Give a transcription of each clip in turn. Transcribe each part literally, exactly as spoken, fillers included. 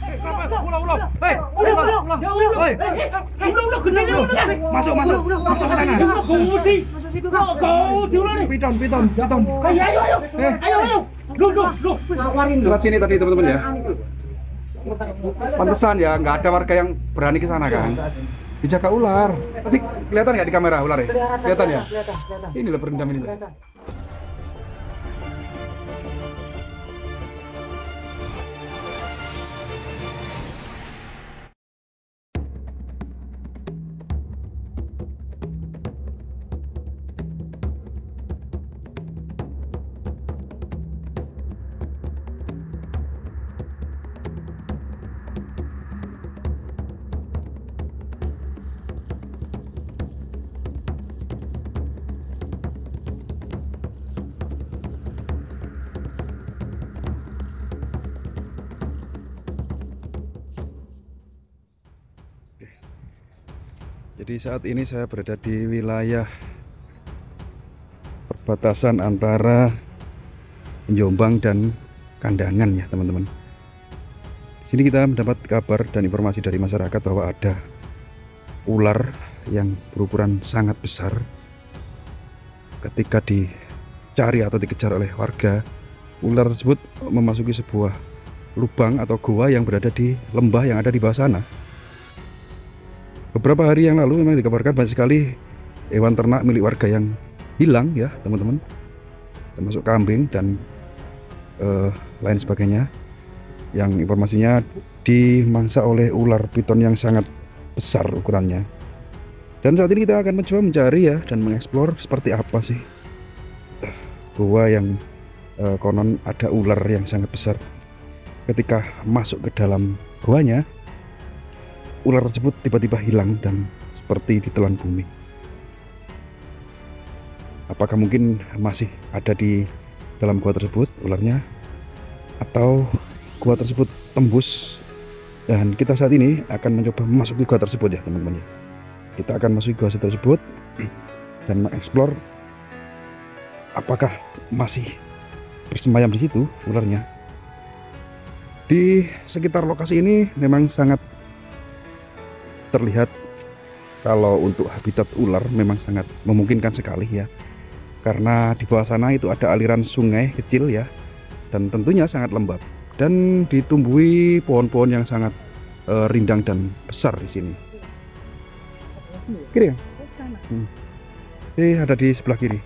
Ulah, ulah. Hei, ulah, ulah. Hei, masuk, masuk, masuk ke sana. Masuk situ Kang. Kau diulang nih. Piton, piton, piton. Ayo, ayo, ayo. Ayo, ayo. Lu, lu, lu. Lewat sini tadi teman-teman ya. Pantesan ya, nggak ada warga yang berani ke sana kan. Dijaga ular. Tadi kelihatan nggak di kamera ular ya? Kelihatan ya? Ini loh berendam ini. Jadi saat ini saya berada di wilayah perbatasan antara Jombang dan Kandangan ya teman-teman. Sini kita mendapat kabar dan informasi dari masyarakat bahwa ada ular yang berukuran sangat besar. Ketika dicari atau dikejar oleh warga, ular tersebut memasuki sebuah lubang atau gua yang berada di lembah yang ada di bawah sana. Beberapa hari yang lalu memang dikabarkan banyak sekali hewan ternak milik warga yang hilang ya teman-teman, termasuk kambing dan uh, lain sebagainya, yang informasinya dimangsa oleh ular piton yang sangat besar ukurannya. Dan saat ini kita akan mencoba mencari ya dan mengeksplor seperti apa sih gua yang uh, konon ada ular yang sangat besar. Ketika masuk ke dalam guanya, ular tersebut tiba-tiba hilang dan seperti ditelan bumi. Apakah mungkin masih ada di dalam gua tersebut ularnya, atau gua tersebut tembus? Dan kita saat ini akan mencoba memasuki gua tersebut ya teman-teman. Kita akan masuk gua tersebut dan mengeksplor apakah masih bersemayam di situ ularnya. Di sekitar lokasi ini memang sangat terlihat kalau untuk habitat ular memang sangat memungkinkan sekali ya, karena di bawah sana itu ada aliran sungai kecil ya, dan tentunya sangat lembab dan ditumbuhi pohon-pohon yang sangat uh, rindang dan besar di sini. Kiri ya? Hmm. Eh, ada di sebelah kiri.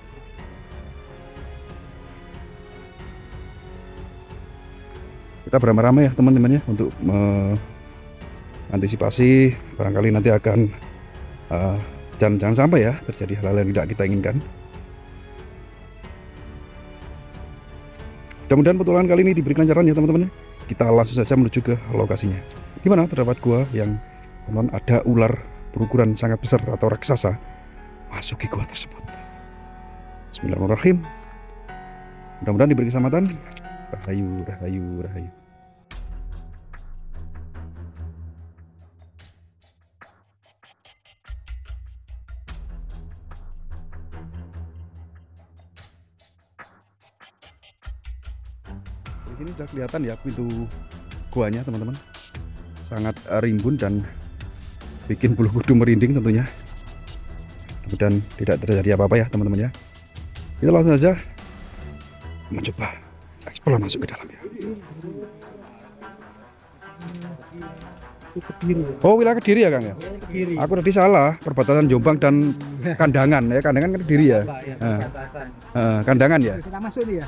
Kita beramai-ramai ya teman-teman ya untuk uh, antisipasi barangkali nanti akan uh, jangan, jangan sampai ya terjadi hal-hal yang tidak kita inginkan. Mudah-mudahan petualangan kali ini diberi kelancaran ya teman-teman. Kita langsung saja menuju ke lokasinya. Di mana terdapat gua yang konon ada ular berukuran sangat besar atau raksasa masuki gua tersebut. Bismillahirrahmanirrahim. Mudah-mudahan diberi keselamatan. Rahayu, rahayu, rahayu. Di sini sudah kelihatan ya pintu guanya teman-teman, sangat rimbun dan bikin bulu kuduk merinding tentunya. Mudah-mudahan tidak terjadi apa-apa ya teman-teman ya. Kita langsung saja mencoba eksplor masuk ke dalam ya. Oh, wilayah Kediri ya Kang ya? Kediri. Aku tadi salah, perbatasan Jombang dan Kandangan ya. Kandangan kan Kediri ya? Nah, uh, Kandangan ya? Kita masuk nih ya.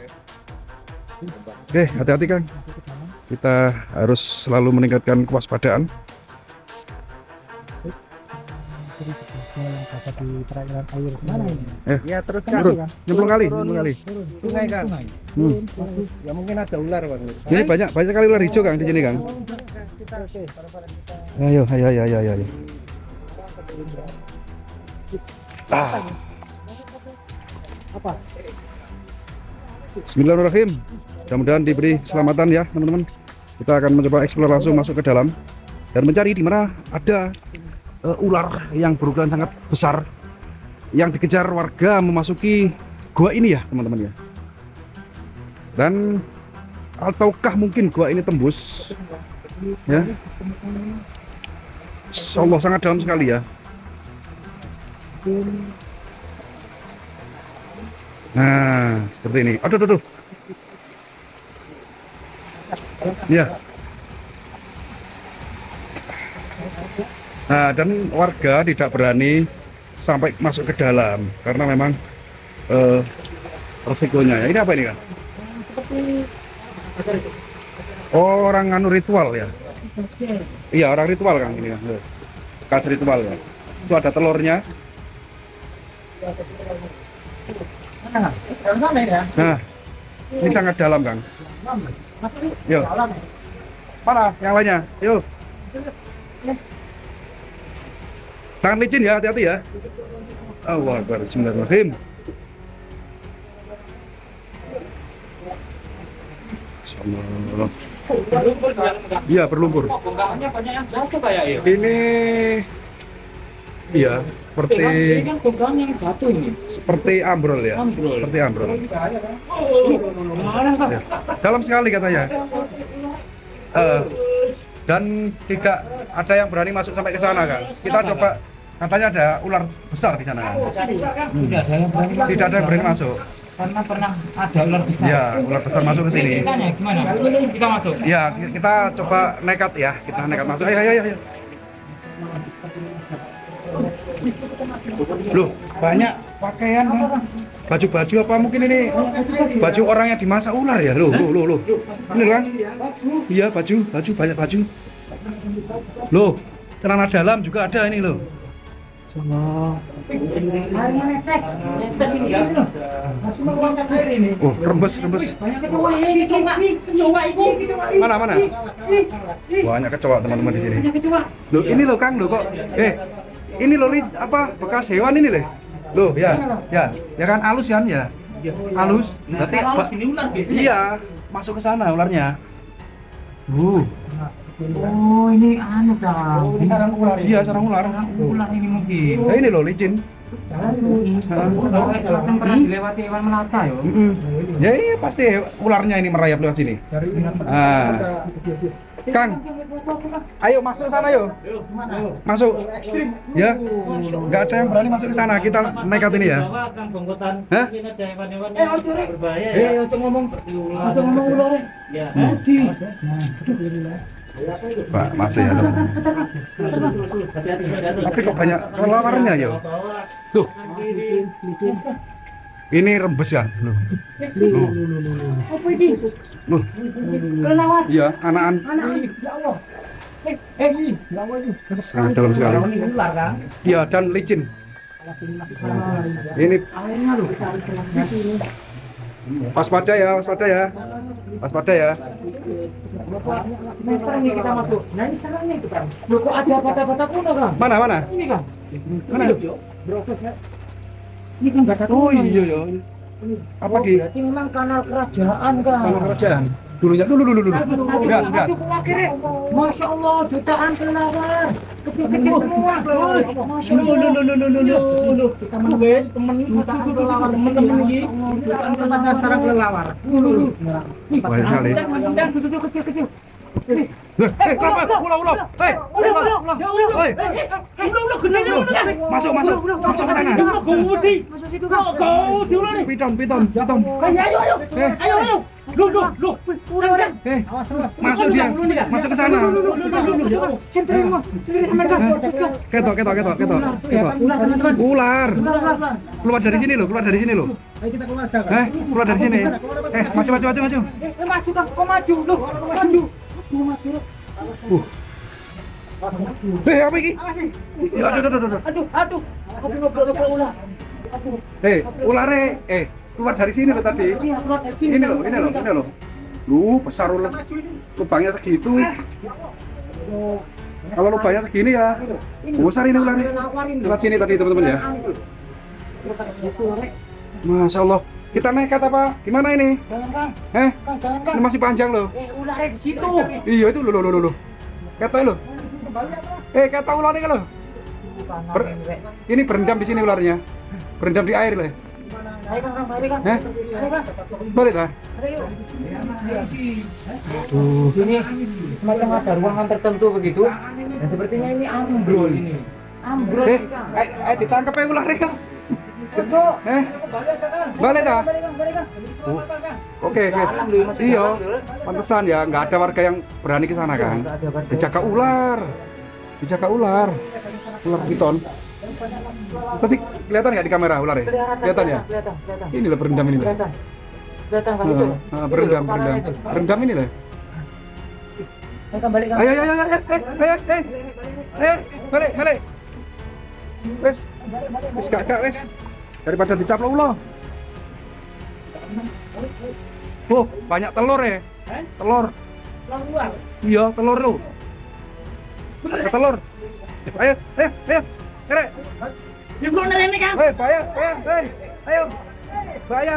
Oke, hati-hati Kang. Kita harus selalu meningkatkan kewaspadaan. Di perairan air mana ini? Eh, Ya terus turun, nyemplung kali, nyemplung kali. Sungai kan? Hmm. Ya mungkin ada ular Bang. Ini banyak banyak kali ular hijau Kang di sini Kang. Ayo, ayo, ayo, ayo, ayo. Ah. Apa? Bismillahirrahmanirrahim. Mudah-mudahan diberi keselamatan ya teman-teman. Kita akan mencoba eksplor langsung masuk ke dalam dan mencari di mana ada uh, ular yang berukuran sangat besar yang dikejar warga memasuki gua ini ya teman-teman ya. Dan ataukah mungkin gua ini tembus Ya. Insya Allah sangat dalam sekali ya. Nah, seperti ini. Aduh, aduh, aduh. Ya. Nah, dan warga tidak berani sampai masuk ke dalam karena memang eh, resikonya ya. Ini apa ini kan? Oh, orang anu ritual ya? Iya, orang ritual kan ini kan. Bekas ritual ya. Itu ada telurnya. Nah, ini sangat dalam Kang. Yuk. Mana yang lainnya? Yuk. Tangan licin ya, hati-hati ya. Allahu Akbar, bismillahirrahmanirrahim. Bismillah. Iya, berlumpur. Bongkahannya banyak yang jatuh kayak ya. Ini iya, seperti Ini kan bongkahan yang jatuh ini. seperti ambrol ya. Ambrol. Seperti ambrol. Mana kan? Ya. Dalam sekali katanya. Eh, dan tidak ada yang berani masuk sampai ke sana kan. Kita coba, katanya ada ular besar di sana kan. Tidak ada yang berani. Tidak ada yang berani masuk. Karena pernah ada ular besar. Ya, ular besar masuk ke sini. Ceritanya gimana? Kita masuk. Ya, kita coba nekat ya. Kita nekat masuk. Ayo, ayo, ayo. Loh, banyak pakaian kan? Baju-baju apa mungkin ini baju orang yang dimasak ular ya? Loh, loh, loh, loh. Bener kan? Iya, baju, baju banyak baju. Loh, celana dalam juga ada ini loh. Netes ini ya. Masih mau angkat air ini. Oh, rembes, rembes. Banyak kecoa ini, kecoa. Kecoa itu. Mana, mana? Banyak kecoa teman-teman di sini. Banyak kecoa. Loh, ini loh Kang, loh kok. Eh, ini loh li, apa bekas hewan ini loh. Loh, ya, ya, ya kan halus kan ya? Halus. Berarti ba- ini ular biasanya. iya, masuk ke sana ularnya. Uh, Oh, ini anu dah. Ini sarang ular. iya sarang ular. Ular ini mungkin. Nah, ini loh licin. Kan pernah dilewati hewan melata ya. Mm-mm. Ya iya pasti ularnya ini merayap lewat sini. Ah. Kang, ayo masuk sana yuk. Masuk. Ya. Nggak ada yang berani masuk ke sana. Kita nekat ini ya. Hah? Eh, ojo rek. Eh, ojo ngomong. Ojo ngomong ular. Ya. Pak, masih ya teman. Tapi kok banyak kelelawarnya ya? Tuh. Ini rembes ya? Loh. Loh. Apa ini? Loh. Kelelawar. Iya, anakan. Anak. Ya Allah. Eh, eh, ini. Ya Allah ini. Sangat dalam sekali. Ini ular kan? Iya, dan licin. Ini Airnya loh. waspada ya, waspada ya. Waspada ya. Meter nih kita masuk. Nah ini sarangnya itu kan. Loh kok ada bata-bata kuno kan? Mana, mana? Ini kan. Mana? Ini kan bata kuno. Oh iya ya. Apa Oh, di berarti memang kanal kerajaan kan. kanal kerajaan? Dulunya dulu dulu dulu. Lihat, lihat. Masya Allah, jutaan kelelawar. Kecil-kecil semua. Masya Allah. Loh, loh, loh, loh, loh, loh. Kita menunggu temen jutaan kelelawar. Temen-temen ini. Jutaan kelelawar, sarang kelelawar. Loh, loh, loh. Banyak sekali. Dan duduk kecil-kecil. Eh, eh, kenapa? Ulah, ulah. Eh, ulah, ulah, ulah. Oi. Masuk, masuk. Masuk ke sana. Masuk situ kan. Kau diulang nih. Piton, piton, piton. Ayo, ayo, ayo. Eh. Ayo, ayo. Loh, loh, loh. Udah, Eh, masuk dia. Masuk ke sana. Sentri semua. Sentri teman-teman. Ketok, ketok, ketok, ketok. Ketok. Ular, teman-teman. Ular. Ular. Keluar dari sini loh, keluar dari sini loh. Ayo kita keluar aja. Eh, keluar dari sini. Eh, maju, maju, maju, maju. Eh, maju kan. Kau maju. Loh, maju. Maju, maju. Uh. Eh, apa ini? Awas nih. Aduh, aduh, aduh, aduh. Aduh, aduh. Aduh, ngobrol-ngobrol ular. Aduh. Eh, ularnya, eh, keluar dari sini loh tadi. Iya, keluar dari sini. Ini loh, ini loh, ini loh. Lu besar ular. Lubangnya segitu. Kalau lubangnya segini ya, besar ini ularnya. Lewat sini tadi teman-teman ya. Masya Allah. Kita nekat apa? Gimana ini? Jangan, Kang. Eh, Kang, jangan, Kang. ini masih panjang loh. Eh, ularnya di situ. Iya itu loh, loh, loh, loh. Kata lo. Eh, kata ularnya kan lo. Ber- ini berendam di sini ularnya. Berendam di air lah. Ayo Kang, Kang, balik Kang. Eh? Ayo Kang. Balik lah. Ayo yuk. Aduh. Ini semacam ada ruangan tertentu begitu. Dan sepertinya ini ambrol ini. Ambrol Eh, ini, Kang. eh, eh ditangkap ya ular ya. Betul. Eh, Balik Kang. Balik, dah? Balik Kang, balik Kang. Oh. oke oke. Dalam, Dul, masih Iya, dalam, Dul. pantesan ya nggak ada warga yang berani ke sana kan. Nggak ada warga. Dijaga ular. Dijaga ular. Ular piton. Tadi kelihatan nggak di kamera ular ya? Kelihatan, Kelihatan ya? Kelihatan, kelihatan. Ini loh berendam ini loh. Kelihatan. Kelihatan Kang itu. Ah, ah, berendam, Itu, berendam. kepalanya itu. Berendam ini loh. Ayo Kang, balik Kang. Ayo ayo ayo ayo eh eh eh eh balik balik. Wes, wes kakak wes. Daripada dicaplok ulo. Oh, banyak telur ya. Telur. Iya, telur lo. Ada telur. Ayo, ayo, ayo. Kere. Nyemplung dari ini Kang. Hei, bahaya, bahaya, hei. Ayo. Bahaya.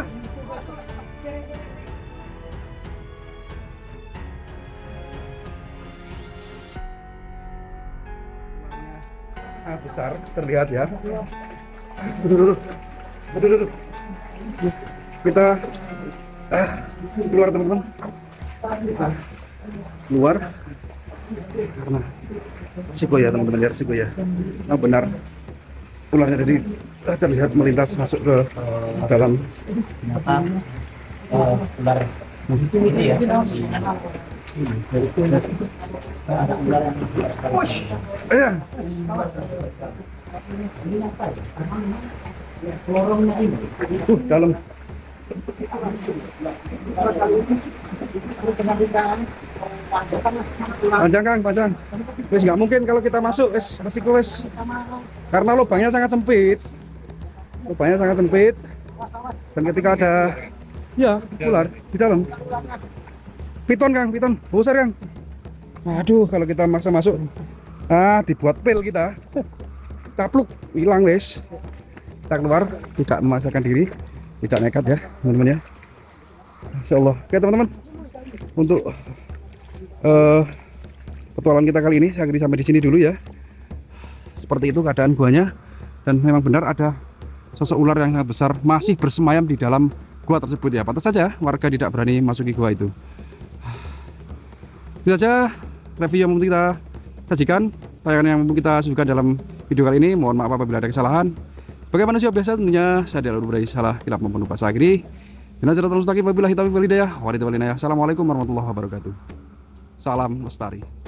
Sangat besar terlihat ya. Duduk, duduk. Duduk, duduk. Kita ah, keluar teman-teman. Kita keluar karena risiko ya teman-teman ya, risiko ya. Nah, benar ularnya tadi ah, terlihat melintas masuk ke dalam. Oh, ular. Ini ya. Wush, eh, uh, dalam. Panjang Kang, panjang. Wes nggak mungkin kalau kita masuk, wes resiko wes. Karena lubangnya sangat sempit. Lubangnya sangat sempit. Dan ketika ada ya ular di dalam. Piton Kang, piton, besar Kang. Aduh, kalau kita maksa masuk, ah dibuat pil kita. Tapluk, hilang wes. Kita keluar, tidak memaksakan diri, tidak nekat ya teman-teman ya. Insya Allah. Oke teman-teman, untuk uh, petualangan kita kali ini saya akhiri sampai di sini dulu ya. Seperti itu keadaan guanya, dan memang benar ada sosok ular yang sangat besar masih bersemayam di dalam gua tersebut ya. Pantas saja warga tidak berani masuki gua itu. Itu saja review yang mau kita sajikan, tayangan yang mau kita suguhkan dalam video kali ini. Mohon maaf apabila ada kesalahan. Bagaimana sih biasa tentunya saya tidak berani salah kilap maupun lupa. Saya akhiri. Assalamualaikum warahmatullahi wabarakatuh. Salam lestari.